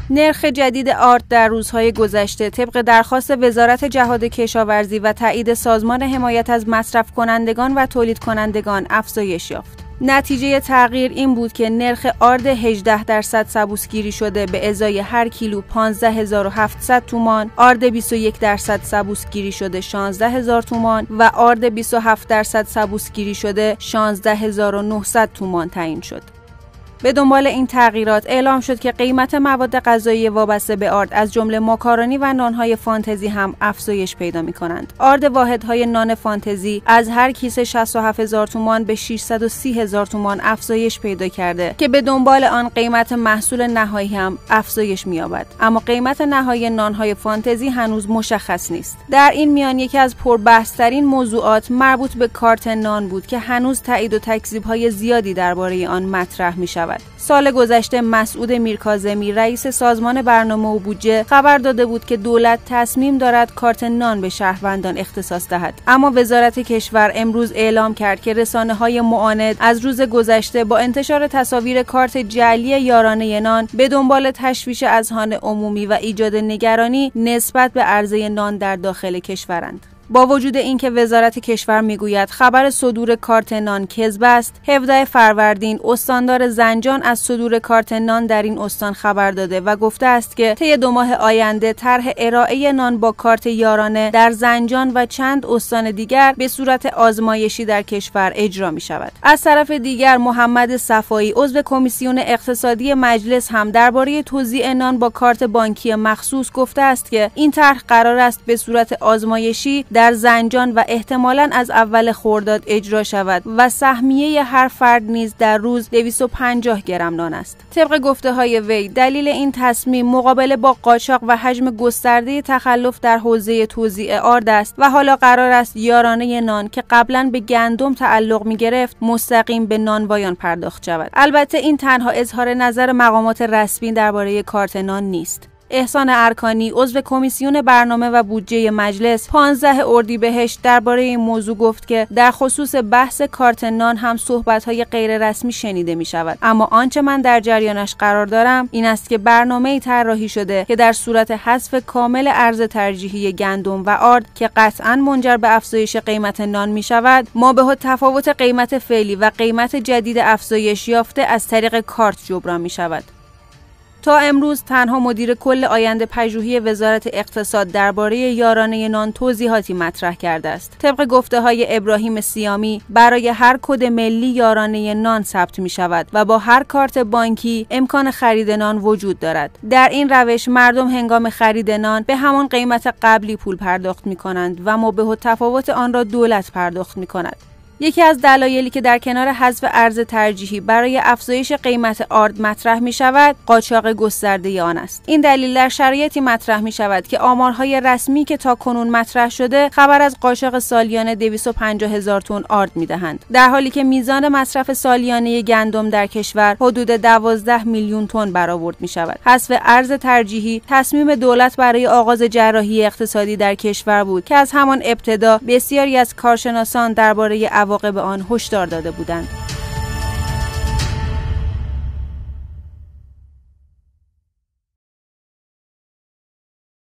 نرخ جدید آرد در روزهای گذشته طبق درخواست وزارت جهاد کشاورزی و تایید سازمان حمایت از مصرف کنندگان و تولید کنندگان افزایش یافت. نتیجه تغییر این بود که نرخ آرد 18% سبوسگیری شده به ازای هر کیلو 15700 تومان، آرد 21% سبوسگیری شده 16000 تومان و آرد 27% سبوسگیری شده 16900 تومان تعیین شد. به دنبال این تغییرات اعلام شد که قیمت مواد غذایی وابسته به آرد از جمله ماکارونی و نانهای فانتزی هم افزایش پیدا می‌کنند. آرد واحدهای نان فانتزی از هر کیسه 67000 تومان به 630000 تومان افزایش پیدا کرده که به دنبال آن قیمت محصول نهایی هم افزایش می‌یابد. اما قیمت نهایی نانهای فانتزی هنوز مشخص نیست. در این میان یکی از پربحث‌ترین موضوعات مربوط به کارت نان بود که هنوز تایید و تکذیب‌های زیادی درباره آن مطرح می‌شود. سال گذشته مسعود میرکاظمی رئیس سازمان برنامه و بودجه خبر داده بود که دولت تصمیم دارد کارت نان به شهروندان اختصاص دهد، اما وزارت کشور امروز اعلام کرد که رسانه‌های معاند از روز گذشته با انتشار تصاویر کارت جعلی یارانه نان به دنبال تشویش اذهان عمومی و ایجاد نگرانی نسبت به عرضه نان در داخل کشورند. با وجود اینکه وزارت کشور میگوید خبر صدور کارت نان کذب است، 17 فروردین استاندار زنجان از صدور کارت نان در این استان خبر داده و گفته است که طی 2 ماه آینده طرح ارائه نان با کارت یارانه در زنجان و چند استان دیگر به صورت آزمایشی در کشور اجرا می شود. از طرف دیگر محمد صفایی عضو کمیسیون اقتصادی مجلس هم درباره توزیع نان با کارت بانکی مخصوص گفته است که این طرح قرار است به صورت آزمایشی در زنجان و احتمالاً از اول خرداد اجرا شود و سهمیه هر فرد نیز در روز 250 گرم نان است. طبق گفته‌های وی دلیل این تصمیم مقابله با قاچاق و حجم گسترده تخلف در حوزه توزیع آرد است و حالا قرار است یارانه نان که قبلاً به گندم تعلق می‌گرفت مستقیم به نانوایان پرداخت شود. البته این تنها اظهار نظر مقامات رسمی درباره کارت نان نیست. احسان ارکانی عضو کمیسیون برنامه و بودجه مجلس 15 اردیبهشت درباره این موضوع گفت که در خصوص بحث کارت نان هم صحبت‌های غیر رسمی شنیده می‌شود، اما آنچه من در جریانش قرار دارم این است که برنامه‌ای طراحی شده که در صورت حذف کامل ارز ترجیحی گندم و آرد که قطعاً منجر به افزایش قیمت نان می‌شود، ما به تفاوت قیمت فعلی و قیمت جدید افزایش یافته از طریق کارت جبران می‌شود. تا امروز تنها مدیر کل آینده پژوهی وزارت اقتصاد درباره یارانه نان توضیحاتی مطرح کرده است. طبق گفته‌های ابراهیم سیامی برای هر کد ملی یارانه نان ثبت می‌شود و با هر کارت بانکی امکان خرید نان وجود دارد. در این روش مردم هنگام خرید نان به همان قیمت قبلی پول پرداخت می‌کنند و مبه تفاوت آن را دولت پرداخت می‌کند. یکی از دلایلی که در کنار حذف ارز ترجیحی برای افزایش قیمت آرد مطرح می شود، قاچاق گسترده آن است. این دلیل در شرایطی مطرح می شود که آمارهای رسمی که تا کنون مطرح شده خبر از قاچاق سالیانه 250000 تن آرد می دهند، در حالی که میزان مصرف سالیانه گندم در کشور حدود 12 میلیون تن برآورد می شود. حذف ارز ترجیحی تصمیم دولت برای آغاز جراحی اقتصادی در کشور بود که از همان ابتدا بسیاری از کارشناسان درباره عواقب آن هشدار داده بودند.